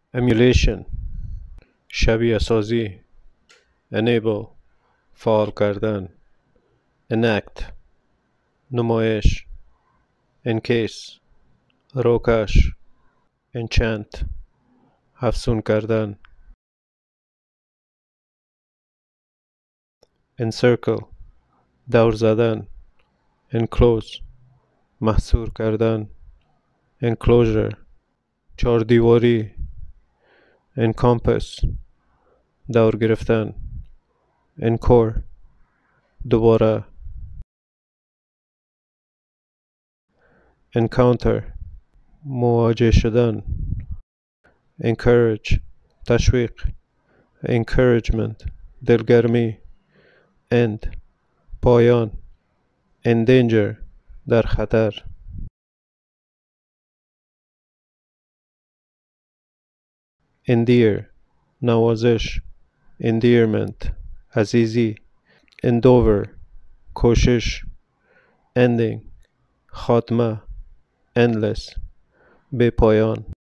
emulation شبیه سازی enable فعال کردن enact نمایش encase روکش enchant افزون کردن encircle دور زدن enclose محصور کردن enclosure چهاردیواری encompass دور گرفتن encore دوباره encounter مواجه شدن encourage تشویق encouragement دلگرمی end پایان endanger در خطر endear نوازش endearment عزیزی endeavor کوشش ending خاتمه endless بی پایان